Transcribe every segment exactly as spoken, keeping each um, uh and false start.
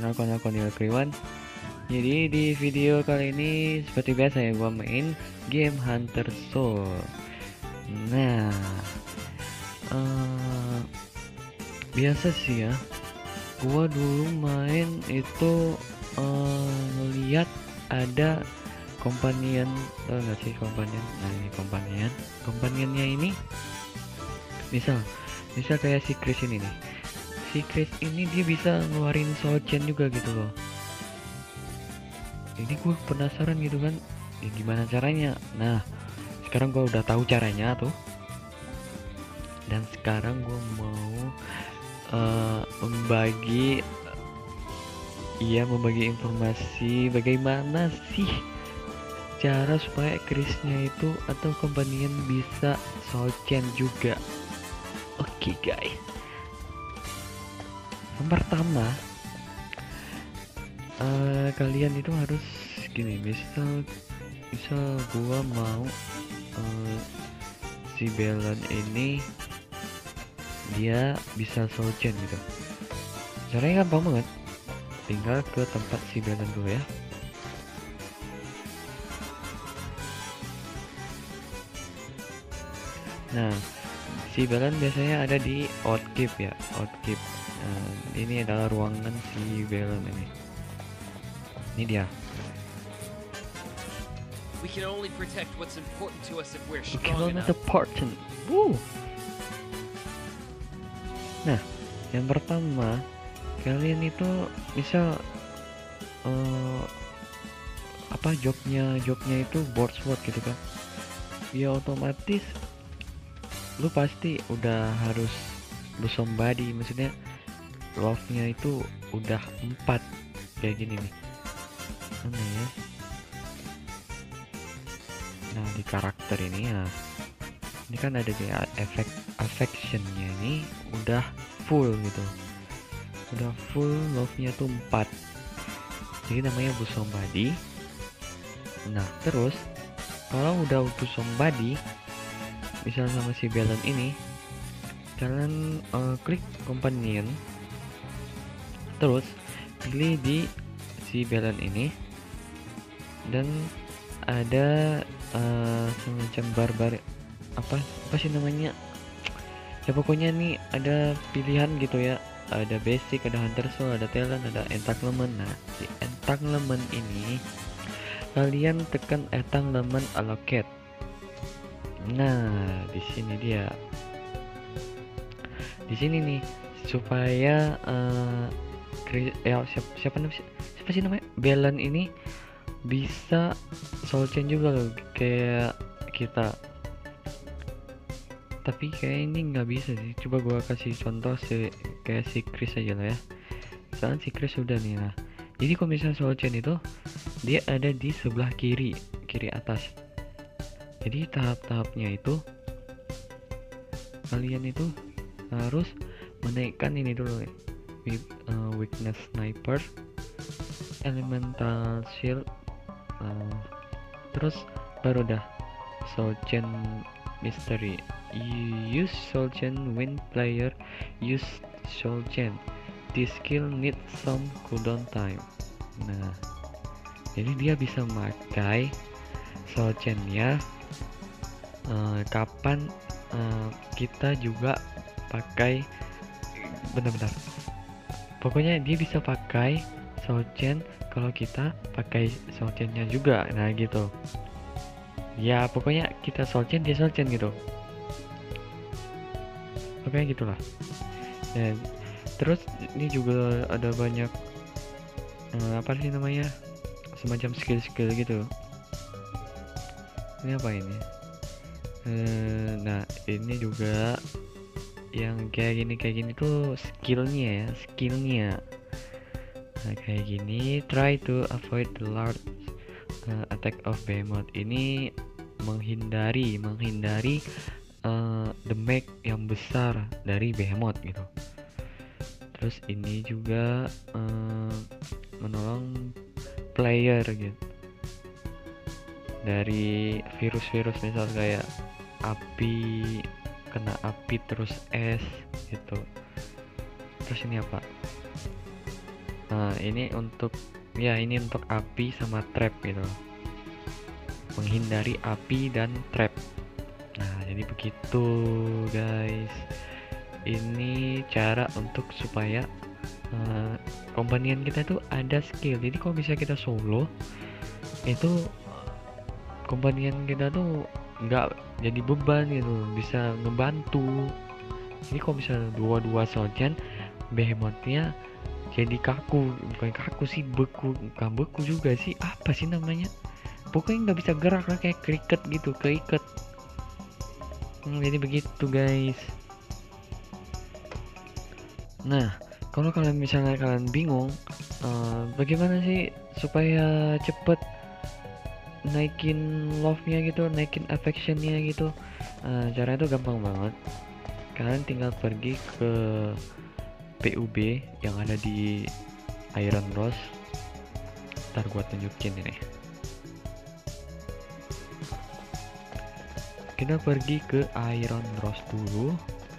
channel Konil Konil Kriwan. Jadi di video kali ini seperti biasa ya, gua main game Hunter Soul. Nah, uh, biasa sih ya, gua dulu main itu uh, ngeliat ada companion, tau gak sih companion? Nah ini companion, companionnya ini misal, misal kayak si Chris ini nih. Si Chris ini dia bisa ngeluarin soul chain juga gitu loh. Ini gue penasaran gitu kan, ya gimana caranya. Nah sekarang gue udah tahu caranya tuh, dan sekarang gue mau uh, membagi iya membagi informasi bagaimana sih cara supaya Chrisnya itu atau companion bisa soul chain juga. Oke okay, guys, yang pertama uh, kalian itu harus gini, misal misal gua mau uh, si Belen ini dia bisa soul chain gitu. Caranya gampang banget, tinggal ke tempat si Belen dulu ya. Nah si Belen biasanya ada di Outkeep ya, Outkeep. Nah, ini adalah ruangan si Belen ini. Ini dia. We can only protect what's important to us if we're We strong can only enough. important. Woo. Nah, yang pertama kalian itu misal uh, apa jobnya jobnya itu board sword gitu kan. Ya otomatis lu pasti udah harus lu somebody, maksudnya love-nya itu udah empat kayak gini nih. Mana ya? Nah di karakter ini ya, ini kan ada kayak efek affectionnya ini udah full gitu, udah full love-nya tuh empat, jadi namanya bu somebody. Nah terus kalau udah bu somebody misal sama si Belen ini, kalian uh, klik companion, terus pilih di si Belen ini, dan ada uh, semacam barbar apa apa sih namanya ya, pokoknya nih ada pilihan gitu ya, ada basic, ada hunter soul, ada talent, ada entanglement. Nah si entanglement ini kalian tekan entanglement allocate. Nah di sini dia, di sini nih supaya uh, ya, siapa, siapa namanya siapa sih namanya Belen ini bisa soul chain juga loh kayak kita, tapi kayak ini nggak bisa sih. Coba gua kasih contoh si kayak si Chris aja lah ya. Misalnya si Chris udah nih, nah jadi kalau misalnya soul chain itu dia ada di sebelah kiri kiri atas. Jadi tahap-tahapnya itu kalian itu harus menaikkan ini dulu ya. Uh, weakness sniper, elemental shield, uh, terus baru dah soul chain mystery. You use soul chain when player use soul chain. This skill needs some cooldown time. Nah jadi dia bisa memakai soul chain ya uh, kapan uh, kita juga pakai, benar-benar pokoknya dia bisa pakai soul chain kalau kita pakai soul chainnya juga. Nah gitu ya, pokoknya kita soul chain dia soul chain gitu, pokoknya gitulah. Dan terus ini juga ada banyak uh, apa sih namanya, semacam skill-skill gitu. Ini apa ini? Uh, nah ini juga yang kayak gini kayak gini tuh skillnya ya, skillnya. Nah kayak gini, try to avoid the large uh, attack of behemoth. Ini menghindari menghindari uh, damage yang besar dari behemoth gitu. Terus ini juga uh, menolong player gitu dari virus-virus, misal kayak api, kena api terus es gitu. Terus ini apa, Nah, ini untuk ya ini untuk api sama trap gitu. Menghindari api dan trap. Nah, jadi begitu guys. Ini cara untuk supaya uh, kompanian kita tuh ada skill. Jadi kalau bisa kita solo itu kompanian kita tuh nggak jadi beban gitu, bisa ngebantu. Jadi kalau bisa dua-dua soalnya behemothnya jadi kaku, bukan kaku sih, beku, bukan beku juga sih, apa sih namanya, pokoknya nggak bisa gerak lah, kayak cricket gitu, keiket. Hmm, jadi begitu guys. Nah, kalau kalian misalnya kalian bingung uh, bagaimana sih supaya cepet naikin love-nya gitu, naikin affection-nya gitu, uh, caranya itu gampang banget. Kalian tinggal pergi ke P U B yang ada di Iron Rose. Ntar gua tunjukin ini. Kita pergi ke Iron Rose dulu.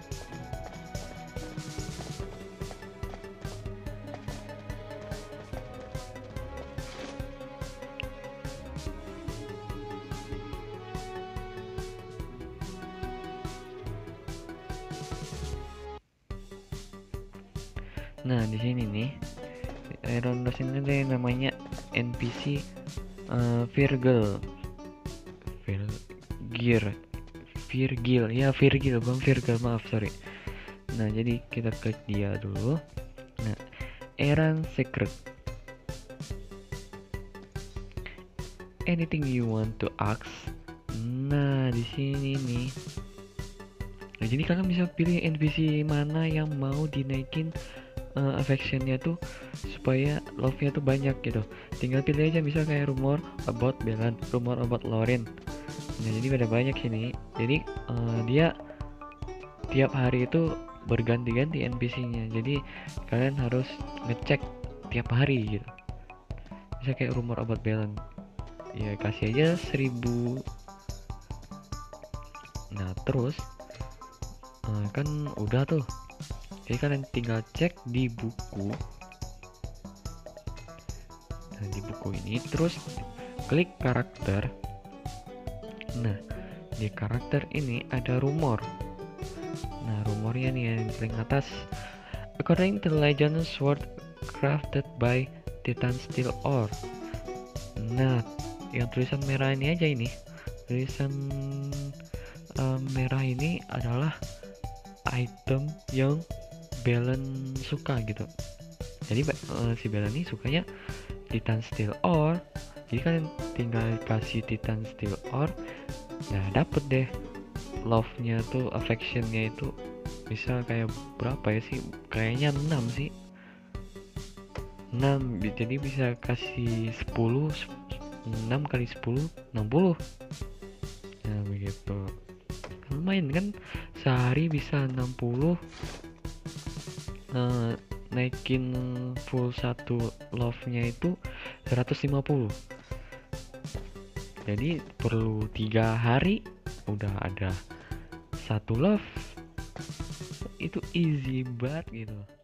Nah, di sini nih Iron Rose ini deh namanya N P C uh, Virgil. Virgil. Virgil. Ya, Virgil, Bang Virgil, maaf, sorry. Nah, jadi kita klik dia dulu. Nah, Errand Secret. Anything you want to ask. Nah, di sini nih. Nah, jadi kalian bisa pilih N P C mana yang mau dinaikin uh, affectionnya tuh supaya love-nya tuh banyak gitu. Tinggal pilih aja, misal kayak rumor about Belan, rumor about Lauren. Nah, jadi ada banyak sini. Jadi uh, dia tiap hari itu berganti-ganti N P C-nya. Jadi kalian harus ngecek tiap hari gitu. Bisa kayak rumor about Belan. Ya kasih aja seribu. Nah, terus uh, kan udah tuh. Jadi kalian tinggal cek di buku. Nah, di buku ini terus klik karakter. Nah, di karakter ini ada rumor. Nah, rumornya nih yang paling atas. According to legend, sword crafted by Titan Steel Ore. Nah, yang tulisan merah ini aja ini. Tulisan um, merah ini adalah item yang Belen suka gitu. Jadi uh, si Belen ini sukanya Titan Steel Ore. Jadi kalian tinggal kasih Titan Steel Ore. Nah, dapet deh love-nya tuh, affection-nya itu misal kayak berapa ya sih? Kayaknya enam sih. enam. Jadi bisa kasih sepuluh. enam kali sepuluh, enam puluh. Nah, begitu. Lumayan kan, sehari bisa enam puluh. Uh, naikin full satu love-nya itu seratus lima puluh. Jadi perlu tiga hari udah ada satu love. Itu easy banget gitu.